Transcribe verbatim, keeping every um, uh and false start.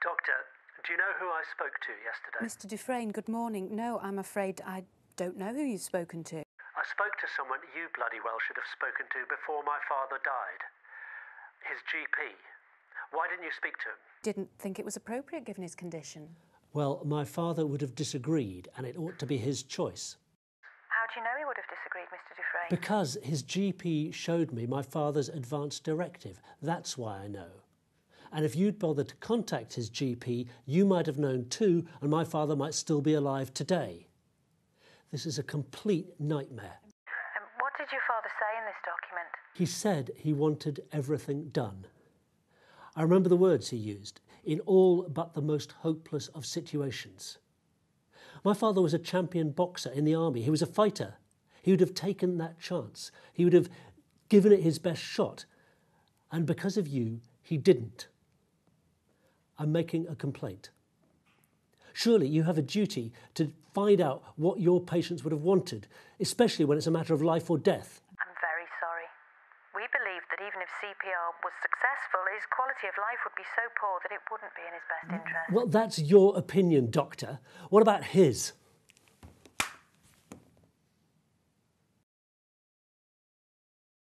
Doctor, do you know who I spoke to yesterday? Mister Dufresne, good morning. No, I'm afraid I don't know who you've spoken to. I spoke to someone you bloody well should have spoken to before my father died. His G P. Why didn't you speak to him? Didn't think it was appropriate given his condition. Well, my father would have disagreed, and it ought to be his choice. How do you know he would have disagreed, Mister Dufresne? Because his G P showed me my father's advance directive. That's why I know. And if you'd bothered to contact his G P, you might have known too, and my father might still be alive today. This is a complete nightmare. Um, what did your father say in this document? He said he wanted everything done. I remember the words he used, in all but the most hopeless of situations. My father was a champion boxer in the army. He was a fighter. He would have taken that chance. He would have given it his best shot. And because of you, he didn't. I'm making a complaint. Surely you have a duty to find out what your patients would have wanted, especially when it's a matter of life or death. I'm very sorry. We believed that even if C P R was successful, his quality of life would be so poor that it wouldn't be in his best interest. Well, that's your opinion, Doctor. What about his?